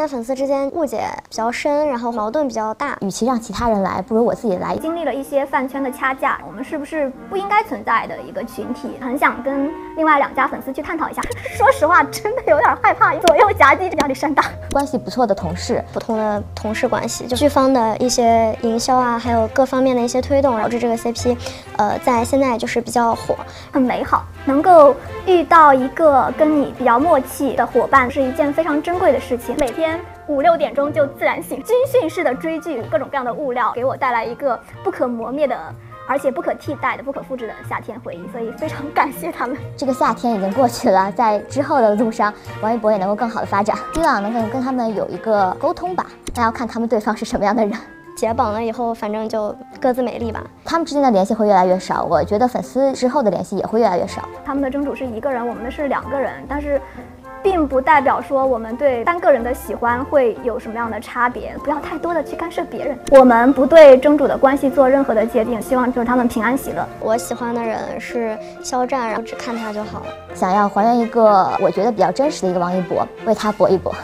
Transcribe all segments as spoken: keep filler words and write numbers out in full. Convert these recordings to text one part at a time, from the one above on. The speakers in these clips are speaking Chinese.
在粉丝之间误解比较深，然后矛盾比较大。 与其让其他人来，不如我自己来。 经历了一些饭圈的掐架，我们是不是不应该存在的一个群体？很想跟另外两家粉丝去探讨一下。说实话，真的有点害怕，左右夹击，压力山大。 关系不错的同事， 普通的同事关系，就剧方的一些营销啊，还有各方面的一些推动，导致这个 C P， 呃，在现在就是比较火， 很美好。能够遇到一个跟你比较默契的伙伴，是一件非常珍贵的事情。每天五六点钟就自然醒，军训式的追剧，各种各样的物料，给我带来一个不可磨灭的，而且不可替代的、不可复制的夏天回忆，所以非常感谢他们。 这个夏天已经过去了，在之后的路上，王一博也能够更好的发展，希望能够跟他们有一个沟通吧。那要看他们对方是什么样的人。 解绑了以后，反正就各自美丽吧。 他们之间的联系会越来越少，我觉得粉丝之后的联系也会越来越少。 他们的真主是一个人，我们的是两个人，但是并不代表说我们对单个人的喜欢会有什么样的差别，不要太多的去干涉别人。我们不对真主的关系做任何的界定，希望就是他们平安喜乐。 我喜欢的人是肖战，然后只看他就好了。 想要还原一个我觉得比较真实的一个王一博，为他搏一搏。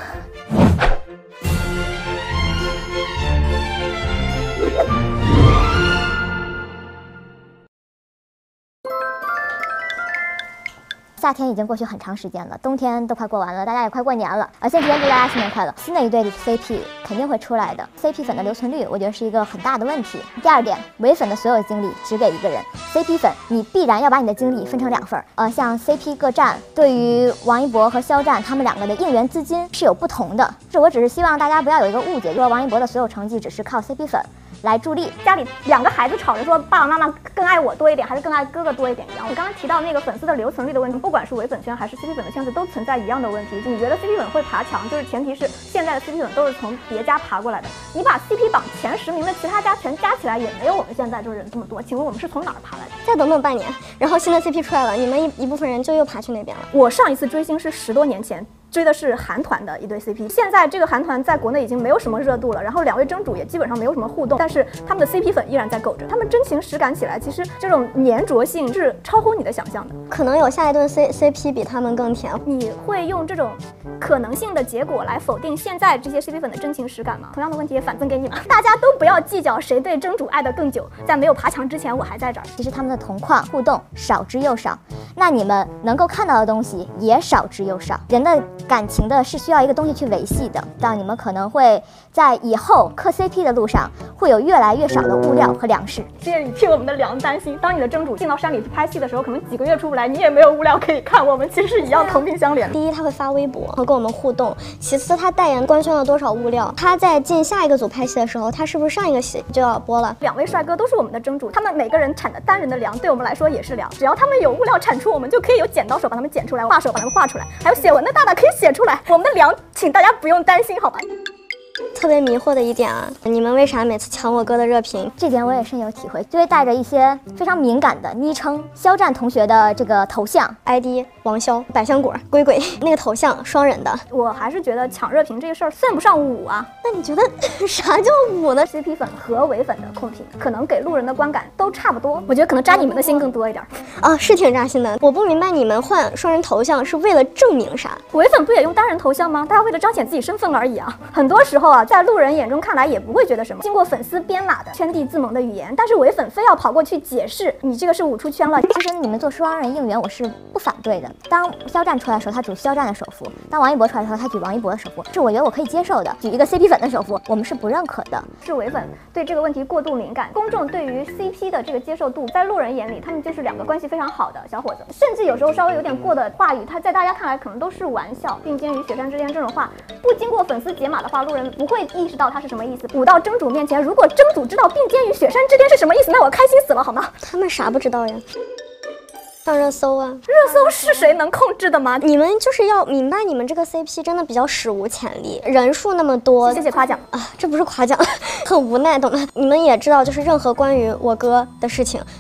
夏天已经过去很长时间了，冬天都快过完了，大家也快过年了。呃，先提前祝大家新年快乐！新的一对 C P 肯定会出来的 ，C P 粉的留存率，我觉得是一个很大的问题。第二点，唯粉的所有精力只给一个人 ，C P 粉，你必然要把你的精力分成两份儿。呃，像 C P 各站对于王一博和肖战他们两个的应援资金是有不同的。这我只是希望大家不要有一个误解，说王一博的所有成绩只是靠 C P 粉来助力。 家里两个孩子吵着说爸爸妈妈更爱我多一点，还是更爱哥哥多一点一样。我刚刚提到那个粉丝的留存率的问题，不管是唯粉圈还是 C P 粉的圈子，都存在一样的问题。你觉得 C P 粉会爬墙，就是前提是现在的 C P 粉都是从别家爬过来的。你把 C P 榜前十名的其他家全加起来，也没有我们现在就是人这么多。请问我们是从哪儿爬来的？ 再等等半年，然后新的 C P 出来了，你们一一部分人就又爬去那边了。 我上一次追星是十多年前。追的是韩团的一对 C P， 现在这个韩团在国内已经没有什么热度了，然后两位真主也基本上没有什么互动，但是他们的 C P 粉依然在够着，他们真情实感起来，其实这种粘着性是超乎你的想象的。 可能有下一顿 C CP 比他们更甜。 你会用这种可能性的结果来否定现在这些 C P 粉的真情实感吗？同样的问题也反赠给你们，大家都不要计较谁对真主爱的更久，在没有爬墙之前，我还在这儿。 其实他们的同框互动少之又少，那你们能够看到的东西也少之又少。人的感情的是需要一个东西去维系的，但你们可能会在以后磕 C P 的路上会有越来越少的物料和粮食。 谢谢你替我们的粮担心。当你的真主进到山里去拍戏的时候，可能几个月出不来，你也没有物料可以看。我们其实是一样同病相怜的。 第一，他会发微博和跟我们互动；其次，他代言官宣了多少物料。他在进下一个组拍戏的时候，他是不是上一个戏就要播了？ 两位帅哥都是我们的真主，他们每个人产的单人的粮，对我们来说也是粮。只要他们有物料产出，我们就可以有剪刀手把他们剪出来，画手把他们画出来，还有写文的大大可以写出来。我们的粮，请大家不用担心，好吧？ 特别迷惑的一点啊，你们为啥每次抢我哥的热评？ 这点我也深有体会，就会带着一些非常敏感的昵称，肖战同学的这个头像 I D 王骁、百香果、鬼鬼，那个头像双人的。 我还是觉得抢热评这个事儿算不上武啊。 那你觉得啥叫武呢 ？C P 粉和唯粉的控评，可能给路人的观感都差不多。我觉得可能扎你们的心更多一点。 啊，是挺扎心的。我不明白你们换双人头像是为了证明啥？ 唯粉不也用单人头像吗？大家为了彰显自己身份而已啊。很多时候啊，在路人眼中看来也不会觉得什么，经过粉丝编码的圈地自萌的语言，但是唯粉非要跑过去解释，你这个是舞出圈了。 其实你们做双人应援我是不反对的。当肖战出来的时候，他举肖战的手幅；当王一博出来的时候，他举王一博的手幅，是我觉得我可以接受的。举一个 C P 粉的手幅，我们是不认可的。 是唯粉对这个问题过度敏感，公众对于 C P 的这个接受度，在路人眼里，他们就是两个关系非常好的小伙子，甚至有时候稍微有点过的话语，他在大家看来可能都是玩笑。并肩于雪山之巅这种话，不经过粉丝解码的话，路人不会意识到它是什么意思。舞到真主面前，如果真主知道并肩于雪山之巅是什么意思，那我开心死了，好吗？ 他们啥不知道呀？上热搜啊！ 热搜是谁能控制的吗？ 你们就是要明白，你们这个 C P 真的比较史无前例，人数那么多。 谢谢夸奖啊，这不是夸奖，很无奈，懂吗？你们也知道，就是任何关于我哥的事情，都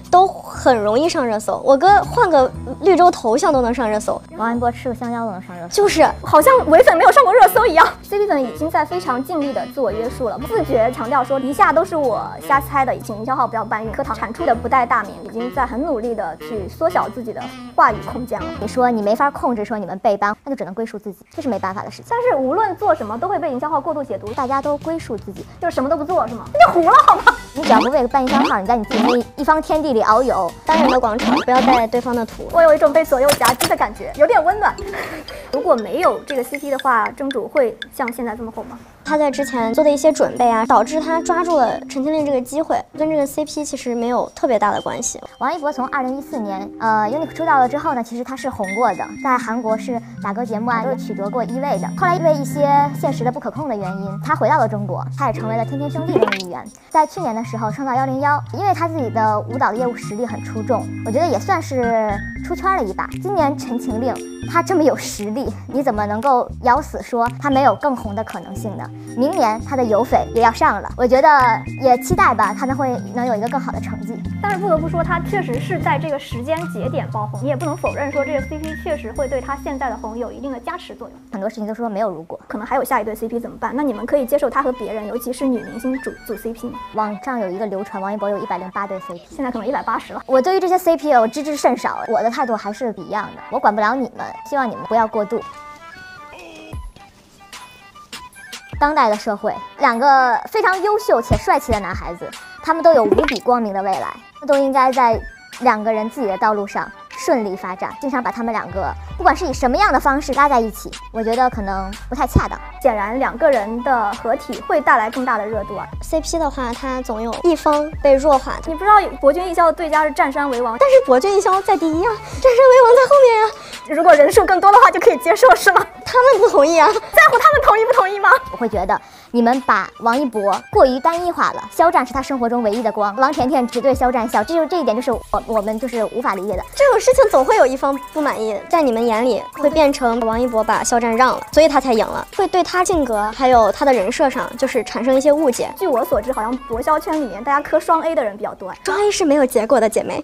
很容易上热搜。我哥换个绿洲头像都能上热搜， 王一博吃个香蕉都能上热搜， 就是好像唯粉没有上过热搜一样。C P 粉已经在非常尽力的自我约束了，自觉强调说以下都是我瞎猜的，请营销号不要搬运。课堂产出的不带大名，已经在很努力的去缩小自己的话语空间了。 你说你没法控制说你们被ban，那就只能归属自己，这是没办法的事情。 但是无论做什么都会被营销号过度解读， 大家都归属自己， 就是什么都不做是吗？那就糊了好吗？ 你只要不为办营销号，你在你自己那一方天地里遨游， 单人的广场不要带对方的图。 我有一种被左右夹击的感觉，有点温暖。如果没有这个 C P 的话，蒸煮会像现在这么红吗？ 他在之前做的一些准备啊，导致他抓住了陈情令这个机会，跟这个 C P 其实没有特别大的关系。 王一博从二零一四年呃 U N I Q 出道了之后呢，其实他是红过的，在韩国是打歌节目啊都是取得过一位的。后来因为一些现实的不可控的原因，他回到了中国，他也成为了天天兄弟中的一员。在去年的时候升到幺零幺，因为他自己的舞蹈的业务实力很出众，我觉得也算是出圈了一把。今年陈情令他这么有实力，你怎么能够咬死说他没有更红的可能性呢？明年他的有翡也要上了，我觉得也期待吧，他能会能有一个更好的成绩。 但是不得不说，他确实是在这个时间节点爆红，你也不能否认说这个 C P 确实会对他现在的红有一定的加持作用。 很多事情都说没有如果， 可能还有下一对 C P 怎么办？那你们可以接受他和别人，尤其是女明星组组 C P 吗？ 网上有一个流传，王一博有一百零八对 C P， 现在可能一百八十了。 我对于这些 C P 我知之甚少，我的态度还是一样的，我管不了你们，希望你们不要过度。当代的社会，两个非常优秀且帅气的男孩子，他们都有无比光明的未来，都应该在两个人自己的道路上顺利发展。经常把他们两个，不管是以什么样的方式拉在一起，我觉得可能不太恰当。 显然，两个人的合体会带来更大的热度啊。 C P 的话，它总有一方被弱化的。 你不知道博君一肖的对家是占山为王， 但是博君一肖在第一啊，占山为王在后面呀、 啊。如果人数更多的话，就可以接受是吗？ 他们不同意啊，在乎他们同意不同意吗？ 我会觉得你们把王一博过于单一化了，肖战是他生活中唯一的光，王甜甜只对肖战笑，这就这一点就是我我们就是无法理解的。 这种事情总会有一方不满意，在你们眼里会变成王一博把肖战让了，所以他才赢了，会对他性格还有他的人设上就是产生一些误解。 据我所知，好像博肖圈里面大家磕双 A 的人比较多， 双 A 是没有结果的姐妹。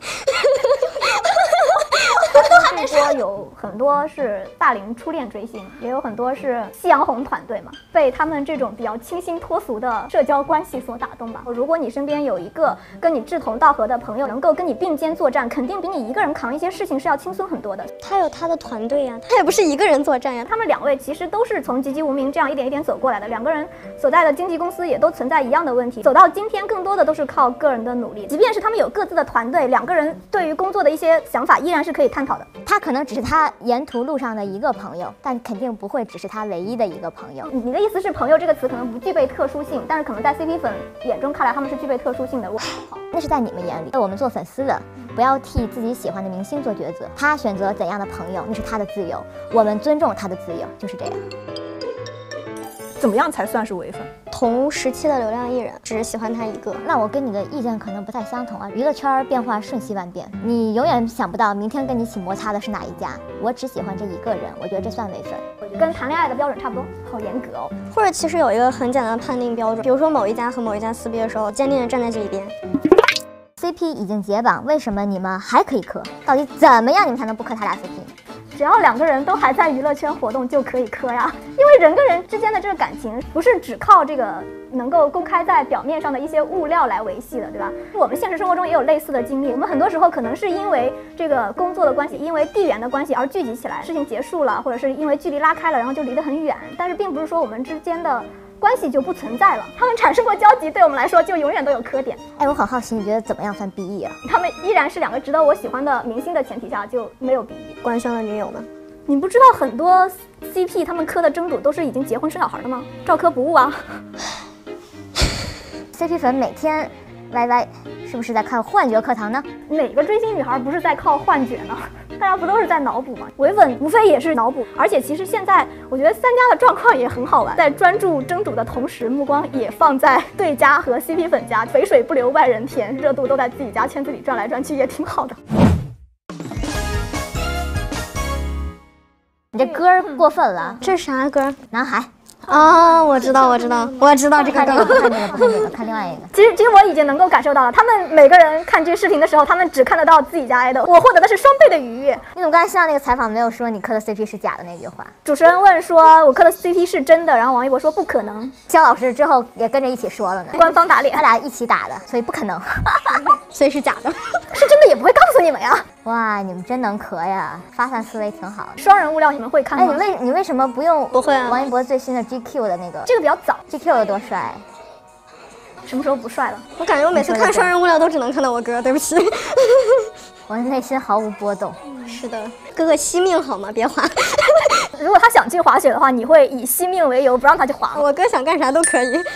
这波有很多是大龄初恋追星，也有很多是夕阳红团队嘛，被他们这种比较清新脱俗的社交关系所打动吧。如果你身边有一个跟你志同道合的朋友，能够跟你并肩作战，肯定比你一个人扛一些事情是要轻松很多的。 他有他的团队呀，他也不是一个人作战呀。 他们两位其实都是从籍籍无名这样一点一点走过来的，两个人所在的经纪公司也都存在一样的问题，走到今天更多的都是靠个人的努力。即便是他们有各自的团队，两个人对于工作的一些想法依然是可以探讨的。 他可能只是他沿途路上的一个朋友，但肯定不会只是他唯一的一个朋友。 你的意思是朋友这个词可能不具备特殊性，但是可能在 C P 粉眼中看来他们是具备特殊性的。 那是在你们眼里，我们做粉丝的不要替自己喜欢的明星做抉择，他选择怎样的朋友那是他的自由，我们尊重他的自由，就是这样。 怎么样才算是唯粉？ 同时期的流量艺人，只喜欢他一个。 那我跟你的意见可能不太相同啊。娱乐圈变化瞬息万变，你永远想不到明天跟你起摩擦的是哪一家。我只喜欢这一个人，我觉得这算唯粉。 跟谈恋爱的标准差不多，好严格哦。 或者其实有一个很简单的判定标准，比如说某一家和某一家撕逼的时候，坚定的站在这一边。 C P 已经解绑，为什么你们还可以磕？到底怎么样你们才能不磕他俩 C P？ 只要两个人都还在娱乐圈活动就可以磕呀，因为人跟人之间的这个感情不是只靠这个能够公开在表面上的一些物料来维系的，对吧？我们现实生活中也有类似的经历，我们很多时候可能是因为这个工作的关系，因为地缘的关系而聚集起来，事情结束了，或者是因为距离拉开了，然后就离得很远，但是并不是说我们之间的关系就不存在了，他们产生过交集，对我们来说就永远都有磕点。 哎，我很好奇，你觉得怎么样算 B E 啊？ 他们依然是两个值得我喜欢的明星的前提下，就没有 B E。 官宣的女友呢？ 你不知道很多 C P 他们磕的蒸煮都是已经结婚生小孩的吗？照磕不误啊。 C P 粉每天 Y Y 是不是在看幻觉课堂呢？ 哪个追星女孩不是在靠幻觉呢？大家不都是在脑补吗？唯粉无非也是脑补，而且其实现在我觉得三家的状况也很好玩，在专注蒸煮的同时，目光也放在对家和 C P 粉家，肥水不流外人田，热度都在自己家圈子里转来转去，也挺好的。 你这歌过分了， 这是啥歌？ 男孩。 啊，我知道，我知道，我知道这个看这个， 梗。 不看这个，不看这个，看另外一个。 其实，其实我已经能够感受到了，他们每个人看这个视频的时候，他们只看得到自己家 idol，我获得的是双倍的愉悦。 你怎么刚才上那个采访没有说你磕的 C P 是假的那句话？ 主持人问说，我磕的 C P 是真的，然后王一博说不可能。 肖老师之后也跟着一起说了呢， 官方打脸， 他俩一起打的，所以不可能。 所以是假的。 是真的也不会告诉你们呀。 哇，你们真能磕呀，发散思维挺好的。 双人物料你们会看吗？ 哎，你为你为什么不用不会啊王一博最新的 G Q 的那个？ 这个比较早， G Q 有多帅？ 什么时候不帅了？ 我感觉我每次看双人物料都只能看到我哥，对不起。 我的内心毫无波动。 是的，哥哥惜命好吗？别滑。 如果他想去滑雪的话，你会以惜命为由不让他去滑吗？ 我哥想干啥都可以。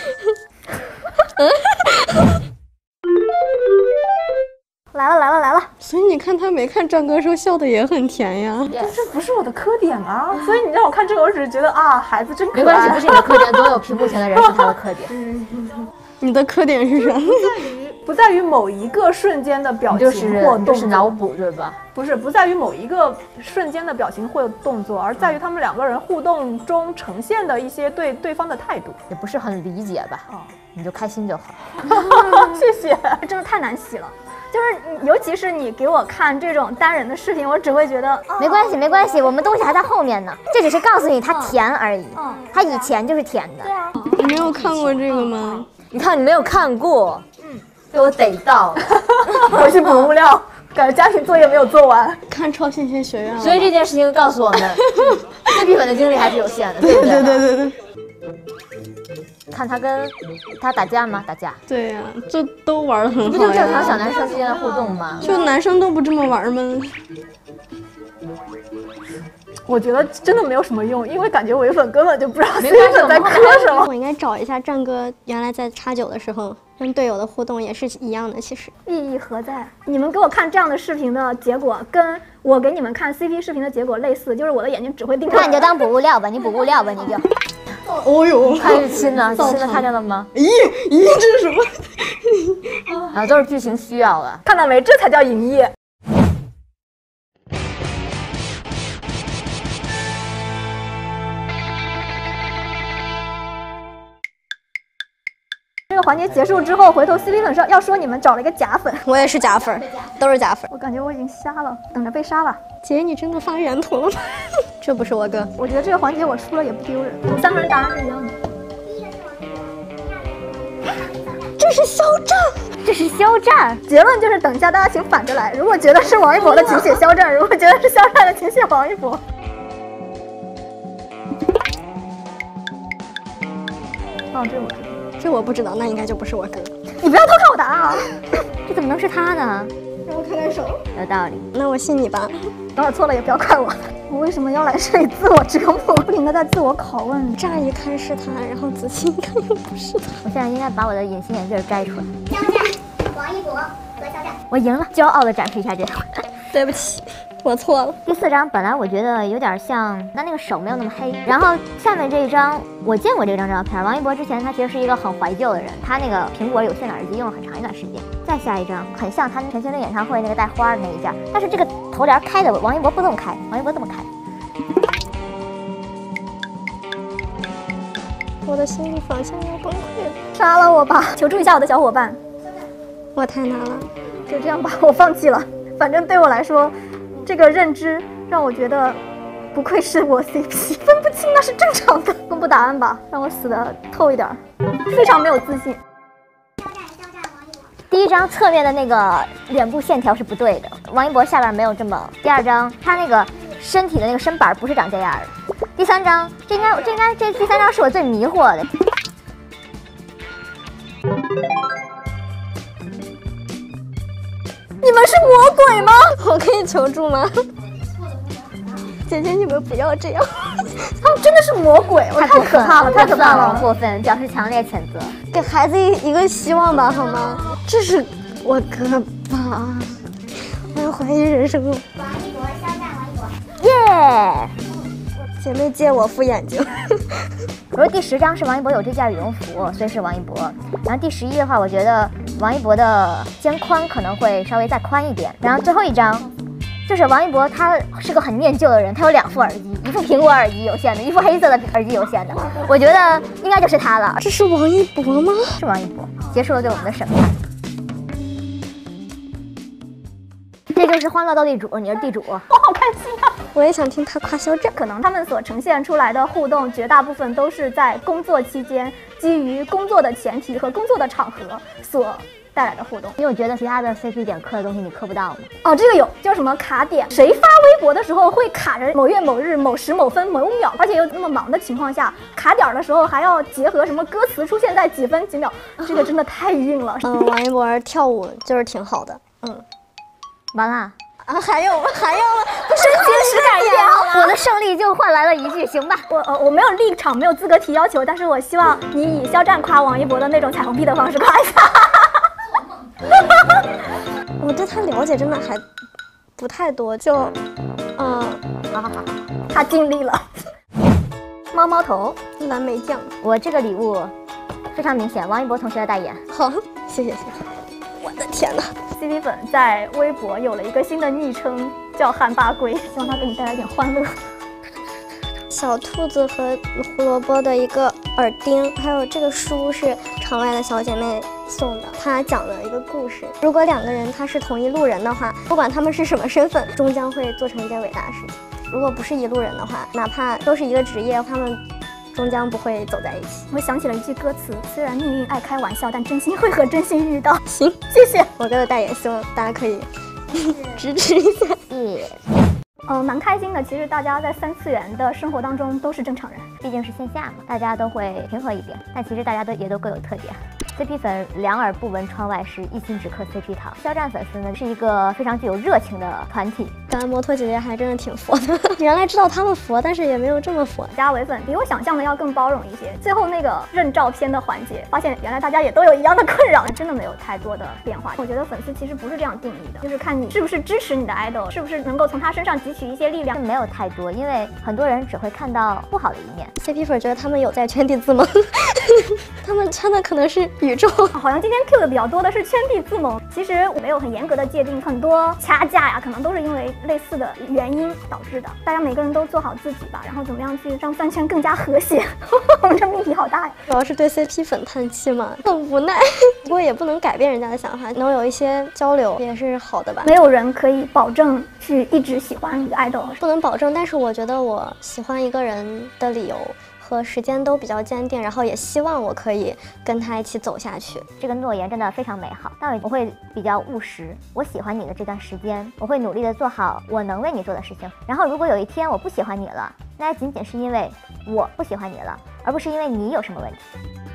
来了来了来了！ 所以你看他没看战歌时候笑的也很甜呀。 这不是我的磕点啊，所以你让我看这个，我只是觉得啊，孩子真可爱。 没关系，不是你的磕点，总有屏幕前的人是他的磕点。 你的磕点是啥？ 不在于某一个瞬间的表情或动作， 就是脑补对吧？ 不是，不在于某一个瞬间的表情或动作，而在于他们两个人互动中呈现的一些对对方的态度。 也不是很理解吧？ 哦， 你就开心就好。 谢谢。 真的太难洗了。就是尤其是你给我看这种单人的视频，我只会觉得、哦、 没关系没关系，我们东西还在后面呢，这只是告诉你它甜而已。 嗯， 它以前就是甜的。 对啊， 你没有看过这个吗？ 你看你没有看过，嗯，被我逮到了。 回去补物料，感觉家庭作业没有做完。 看超新星学院了。 所以这件事情告诉我们，C P 粉的精力还是有限的，对不对？ 对对对对。 看他跟他打架吗？打架。 对呀、啊，这都玩的很好呀。 不就正常小男生之间的互动吗？ 就男生都不这么玩吗？ 我觉得真的没有什么用，因为感觉唯粉根本就不知道 C 没关系粉在磕什么。 我应该找一下战哥原来在叉九的时候跟队友的互动也是一样的，其实意义何在？你们给我看这样的视频的结果，跟我给你们看 C P 视频的结果类似，就是我的眼睛只会盯着。 那你就当补物料吧，你补物料吧，你就。 哦呦， 开始亲了，亲了，看见了吗？ 咦咦，这是什么？ 啊，都是剧情需要的。 看到没？这才叫营业。这个环节结束之后，回头 C P 粉上要说你们找了一个假粉， 我也是假粉，都是假粉。 我感觉我已经瞎了，等着被杀吧。 姐，你真的发原图了吗？这不是我哥。 我觉得这个环节我输了也不丢人。我们三个人答案是一样的。 这是肖战， 这是肖战。结论就是等一下大家请反着来，如果觉得是王一博的，请写肖战；如果觉得是肖战的，请写王一博。哦，这我知道。 这我不知道，那应该就不是我哥。 你不要偷看我答案啊！ 这怎么能是他呢？ 让我看看手。 有道理。 那我信你吧。 等会儿错了也不要怪我。我为什么要来这里自我折磨？不停的在自我拷问。 乍一看是他，然后仔细一看又不是他。 我现在应该把我的隐形眼镜摘出来。 肖战、王一博和肖战， 我赢了，骄傲的展示一下这个。 对不起，我错了。 第四张本来我觉得有点像，但那个手没有那么黑。然后下面这一张我见过这张照片，王一博之前他其实是一个很怀旧的人，他那个苹果有线耳机用了很长一段时间。再下一张很像他陈情令演唱会那个带花的那一件，但是这个头帘开的王一博不这么开，王一博这么开。 我的心理防线要崩溃了， 杀了我吧！求助一下我的小伙伴。 我太难了， 就这样吧，我放弃了。反正对我来说，这个认知让我觉得不愧是我 C P， 分不清那是正常的。公布答案吧，让我死的透一点，非常没有自信。 第一张侧面的那个脸部线条是不对的，王一博下边没有这么。第二张他那个身体的那个身板不是长这样的。第三张，这应该这应该这第三张是我最迷惑的。 你们是魔鬼吗？ 我可以求助吗？姐姐，你们不要这样， 他们真的是魔鬼，我太可怕了，太可怕了， 过分，表示强烈谴责。 给孩子一一个希望吧，好吗？这是我哥吧？我要怀疑人生了。 王一博、肖战、王一博。 耶！ 姐妹借我副眼镜。 我说第十张是王一博有这件羽绒服，所以是王一博。然后第十一的话，我觉得王一博的肩宽可能会稍微再宽一点。然后最后一张，就是王一博他是个很念旧的人，他有两副耳机， 一副苹果耳机有线的，一副黑色的耳机有线的，我觉得应该就是他了。 这是王一博吗？ 是王一博，结束了对我们的审判。这就是欢乐斗地主，你是地主， 我好开心啊！ 我也想听他夸肖战。 可能他们所呈现出来的互动，绝大部分都是在工作期间，基于工作的前提和工作的场合所带来的互动。 你有觉得其他的 C P 点磕的东西你磕不到吗？ 哦，这个有，叫什么卡点？谁发微博的时候会卡着某月某日某时某分某秒，而且又那么忙的情况下，卡点的时候还要结合什么歌词出现在几分几秒，这个真的太硬了。 嗯，王一博跳舞就是挺好的。嗯， 完了。 啊，还有还有了， 真情实感一点好吗？ 我的胜利就换来了一句，行吧。 我呃我没有立场，没有资格提要求，但是我希望你以肖战夸王一博的那种彩虹屁的方式夸一下。 我对他了解真的还不太多，就嗯， 好好好，他尽力了。猫猫头， 蓝莓酱， 我这个礼物非常明显，王一博同学的代言。 好，谢谢谢谢。我的天哪 ！C P 粉在微博有了一个新的昵称，叫汉巴龟，希望它给你带来点欢乐。 小兔子和胡萝卜的一个耳钉，还有这个书是场外的小姐妹送的，它讲了一个故事。如果两个人他是同一路人的话，不管他们是什么身份，终将会做成一件伟大的事情。如果不是一路人的话，哪怕都是一个职业，他们终将不会走在一起。 我想起了一句歌词：虽然命运爱开玩笑，但真心会和真心遇到。 行， 谢谢。 我哥的代言，希望大家可以支持一下。 耶， 呃，蛮开心的。其实大家在三次元的生活当中都是正常人， 毕竟是线下嘛，大家都会平和一点，但其实大家都也都各有特点。C P 粉两耳不闻窗外事，一心只磕 C P 糖。肖战粉丝呢是一个非常具有热情的团体。 咱摩托姐姐还真的挺佛的，原来知道他们佛，但是也没有这么佛。 加唯粉比我想象的要更包容一些。最后那个认照片的环节，发现原来大家也都有一样的困扰，真的没有太多的变化。我觉得粉丝其实不是这样定义的，就是看你是不是支持你的 idol， 是不是能够从他身上汲取一些力量。 没有太多，因为很多人只会看到不好的一面。 C P 粉觉得他们有在圈地自萌，他们圈的可能是宇宙。 好像今天 Q 的比较多的是圈地自萌，其实我没有很严格的界定，很多掐架呀，可能都是因为类似的原因导致的。大家每个人都做好自己吧，然后怎么样去让饭圈更加和谐。我们这命题好大呀！ 主要是对 C P 粉叹气嘛，很无奈。不过也不能改变人家的想法，能有一些交流也是好的吧。 没有人可以保证去一直喜欢一个 idol， 不能保证，但是我觉得我喜欢一个人的理由和时间都比较坚定，然后也希望我可以跟他一起走下去。 这个诺言真的非常美好，但我会比较务实。我喜欢你的这段时间，我会努力的做好我能为你做的事情。然后如果有一天我不喜欢你了，那仅仅是因为我不喜欢你了，而不是因为你有什么问题。